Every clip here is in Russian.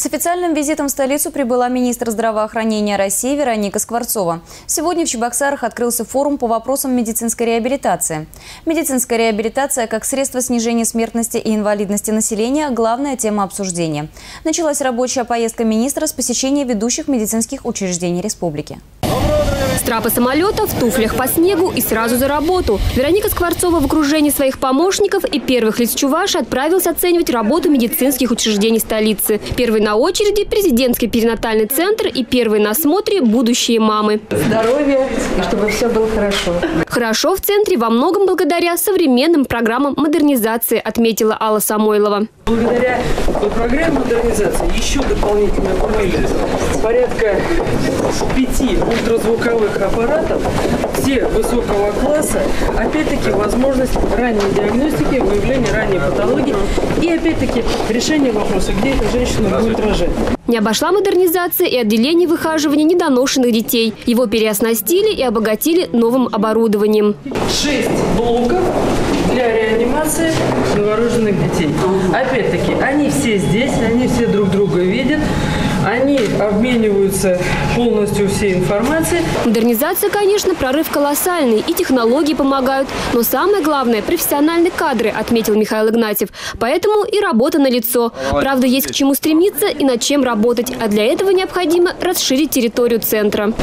С официальным визитом в столицу прибыла министр здравоохранения России Вероника Скворцова. Сегодня в Чебоксарах открылся форум по вопросам медицинской реабилитации. Медицинская реабилитация как средство снижения смертности и инвалидности населения – главная тема обсуждения. Началась рабочая поездка министра с посещения ведущих медицинских учреждений республики. С трапа самолета, в туфлях по снегу и сразу за работу. Вероника Скворцова в окружении своих помощников и первых лиц Чувашии отправилась оценивать работу медицинских учреждений столицы. Первый на очереди – президентский перинатальный центр и первый на осмотре – будущие мамы. Здоровья и чтобы все было хорошо. Хорошо в центре во многом благодаря современным программам модернизации, отметила Алла Самойлова. Благодаря программе модернизации еще дополнительно купили порядка 5 ультразвуковых аппаратов, все высокого класса, опять-таки возможность ранней диагностики, выявления ранней патологии и опять-таки решение вопроса, где эта женщина будет рожать. Не обошла модернизация и отделение выхаживания недоношенных детей. Его переоснастили и обогатили новым оборудованием. 6 блоков для реанимации новорожденных детей. Опять-таки, они все здесь, они все друг друга видят. Они обмениваются полностью всей информацией. Модернизация, конечно, прорыв колоссальный, и технологии помогают. Но самое главное – профессиональные кадры, отметил Михаил Игнатьев. Поэтому и работа налицо. Правда, есть к чему стремиться и над чем работать. А для этого необходимо расширить территорию центра.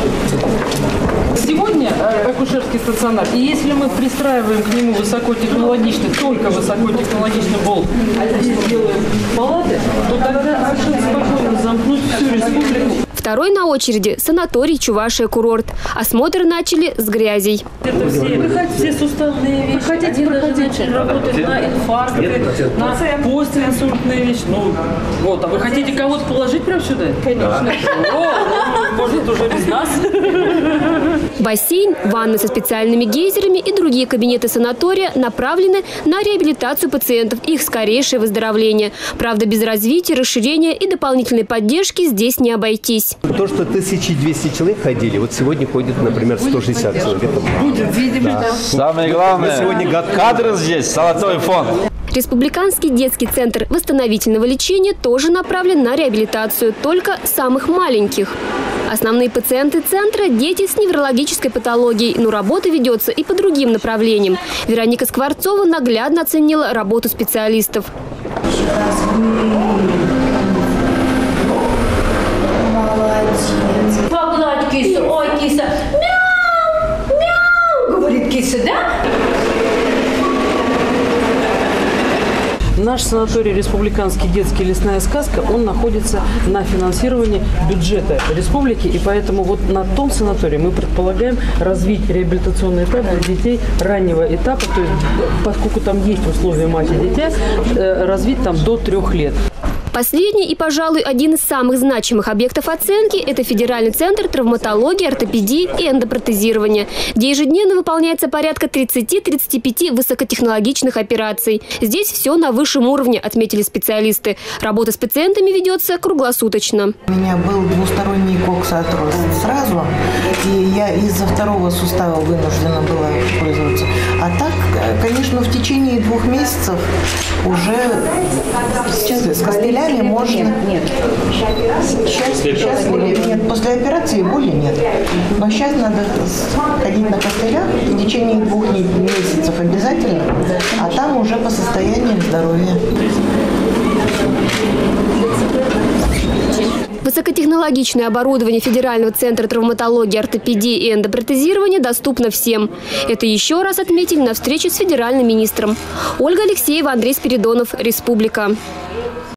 Сегодня акушерский стационар, и если мы пристраиваем к нему высокотехнологичный, только высокотехнологичный болт, а здесь делаем палаты, то тогда очень спокойно замкнуть всю республику. Второй на очереди – санаторий «Чувашия-курорт». Осмотр начали с грязей. Это все суставные вещи. Проходите, работать на инфаркты, на постинсультные вещи. Ну, вот, а вы хотите кого-то положить прямо сюда? Конечно. О, может, уже без нас. Бассейн, ванны со специальными гейзерами и другие кабинеты санатория направлены на реабилитацию пациентов и их скорейшее выздоровление. Правда, без развития, расширения и дополнительной поддержки здесь не обойтись. То, что 1200 человек ходили, вот сегодня ходит, например, 160 человек. Будет, видимо, да. Самое главное, сегодня кадры здесь, золотой фонд. Республиканский детский центр восстановительного лечения тоже направлен на реабилитацию, только самых маленьких. Основные пациенты центра – дети с неврологической патологией, но работа ведется и по другим направлениям. Вероника Скворцова наглядно оценила работу специалистов. Молодец. Погладь кису. Ой, киса. Мяу, мяу, говорит киса, да? Наш санаторий «Республиканский детский лесная сказка», он находится на финансировании бюджета республики, и поэтому вот на том санатории мы предполагаем развить реабилитационный этап для детей раннего этапа, то есть поскольку там есть условия матери-дитя, развить там до 3 лет. Последний и, пожалуй, один из самых значимых объектов оценки – это Федеральный центр травматологии, ортопедии и эндопротезирования, где ежедневно выполняется порядка 30-35 высокотехнологичных операций. Здесь все на высшем уровне, отметили специалисты. Работа с пациентами ведется круглосуточно. У меня был двусторонний коксартроз сразу, и я из-за второго сустава вынуждена была пользоваться. А так, конечно, в течение 2 месяцев уже с костылями можно. Нет. Сейчас нет. После операции боли нет. Но сейчас надо ходить на костылях в течение 2 месяцев обязательно, а там уже по состоянию здоровья. Высокотехнологичное оборудование Федерального центра травматологии, ортопедии и эндопротезирования доступно всем. Это еще раз отметили на встрече с федеральным министром. Ольга Алексеева, Андрей Спиридонов, Республика.